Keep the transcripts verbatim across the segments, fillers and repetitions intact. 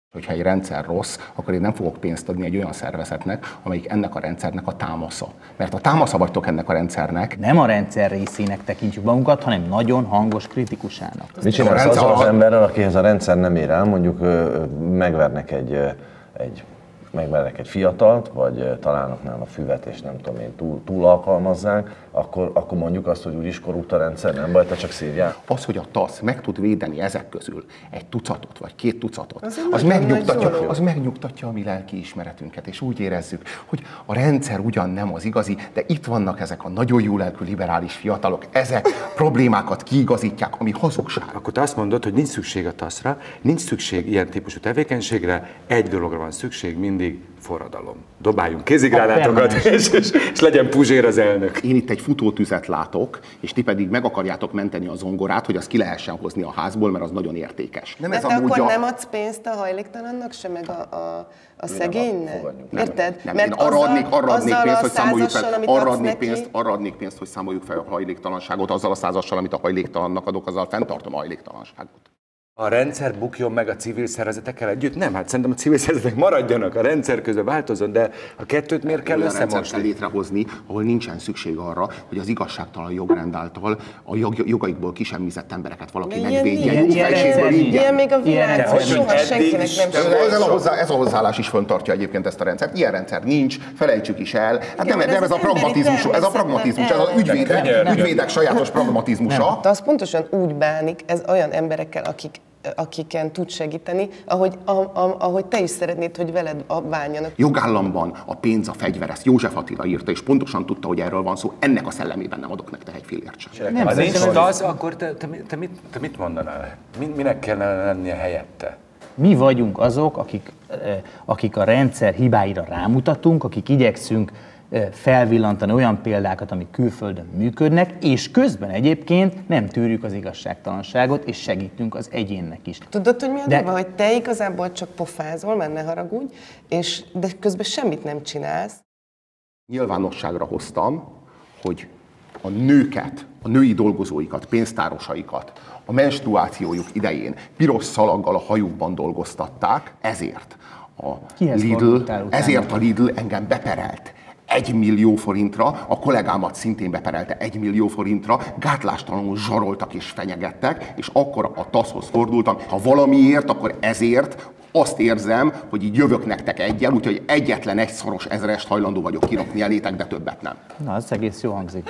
Hogyha egy rendszer rossz, akkor én nem fogok pénzt adni egy olyan szervezetnek, amelyik ennek a rendszernek a támasza. Mert a támasza vagytok ennek a rendszernek. Nem a rendszer részének tekintjük magunkat, hanem nagyon hangos kritikusának. Mit csinálsz azzal az emberrel, akihez a rendszer nem ér el, mondjuk megvernek egy, egy, megvernek egy fiatalt, vagy találnak nála füvet, és nem tudom én, túl, túl alkalmazzák, akkor, akkor mondjuk azt, hogy úgyis korrupt a rendszer, nem baj, te csak szívjál. Az, hogy a TASZ meg tud védeni ezek közül egy tucatot, vagy két tucatot, az, az, megnyugtatja, az megnyugtatja a mi lelkiismeretünket, és úgy érezzük, hogy a rendszer ugyan nem az igazi, de itt vannak ezek a nagyon jó lelkű liberális fiatalok, ezek problémákat kiigazítják, ami hazugság. Akkor te azt mondod, hogy nincs szükség a taszra, nincs szükség ilyen típusú tevékenységre, egy dologra van szükség, mindig forradalom. Dobáljunk kézigránátokat, és, és, és legyen Puzsér az elnök. Én itt egy futótüzet látok, és ti pedig meg akarjátok menteni a zongorát, hogy azt ki lehessen hozni a házból, mert az nagyon értékes. Nem, ez de te akkor a... nem adsz pénzt a hajléktalannak se, meg a, a, a szegénynek? Érted? Nem, mert én arra adnék, arra adnék pénzt, hogy számoljuk fel, arra adnék, pénzt, arra adnék pénzt, hogy számoljuk fel a hajléktalanságot, azzal a százassal, amit a hajléktalannak adok, azzal fenntartom a hajléktalanságot. A rendszer bukjon meg a civil szervezetekkel együtt? Nem, hát szerintem a civil szervezetek maradjanak, a rendszer közben változzon, de a kettőt miért kell összemosni? Kell létrehozni, ahol nincsen szükség arra, hogy az igazságtalan jogrend által a jog, jogaikból kisemmizett embereket valaki megvédje, jó fejségből ingyen. Ilyen még a világban soha senkinek nem sikerült. Ez a hozzáállás is föntartja egyébként ezt a rendszert. Ilyen rendszer nincs, felejtsük is el. Hát nem, nem ez a pragmatizmus, ez a pragmatizmus, ez az ügyvédek, ügyvédek sajátos pragmatizmusa. De az pontosan úgy bánik, ez olyan emberekkel, akik akiken tud segíteni, ahogy, a, a, ahogy te is szeretnéd, hogy veled bánjanak. Jogállamban a pénz a fegyver, ezt József Attila írta, és pontosan tudta, hogy erről van szó, ennek a szellemében nem adok nektek egy fillért sem. Nem, ha nincs az, akkor te, te, te, mit, te mit mondanál? Minek kellene lennie helyette? Mi vagyunk azok, akik, akik a rendszer hibáira rámutatunk, akik igyekszünk felvillantani olyan példákat, amik külföldön működnek, és közben egyébként nem tűrjük az igazságtalanságot, és segítünk az egyénnek is. Tudod, hogy mi a de... durva, hogy te igazából csak pofázol, mert ne haragudj, és, de közben semmit nem csinálsz. Nyilvánosságra hoztam, hogy a nőket, a női dolgozóikat, pénztárosaikat a menstruációjuk idején piros szalaggal a hajukban dolgoztatták, ezért a Lidl, ezért a Lidl engem beperelt. Egy millió forintra, a kollégámat szintén beperelte egy millió forintra, gátlástalanul zsaroltak és fenyegettek, és akkor a taszhoz fordultam, ha valamiért, akkor ezért azt érzem, hogy így jövök nektek egyen, úgyhogy egyetlen egy szoros ezrest hajlandó vagyok kirakni elétek, de többet nem. Na, ez egész jó hangzik.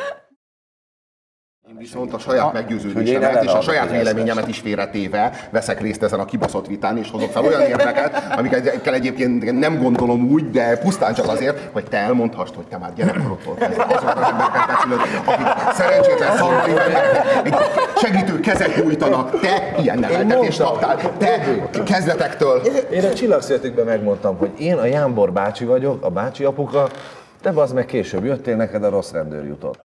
Én viszont a saját meggyőződésemet és a saját véleményemet is félretéve veszek részt ezen a kibaszott vitán, és hozok fel olyan érveket, amikkel egyébként nem gondolom úgy, de pusztán csak azért, hogy te elmondhassd, hogy te már gyerekkorodtól kezdve azokat az embereket becsülöd, akik szerencsétlen szarvai egy segítő kezet nyújtanak, te ilyen neveltetést kaptál, te kezdetektől. Én a Csillagszértükben megmondtam, hogy én a Jámbor bácsi vagyok, a bácsi apuka, te bazd meg később jöttél, neked a rossz rendőr jutott.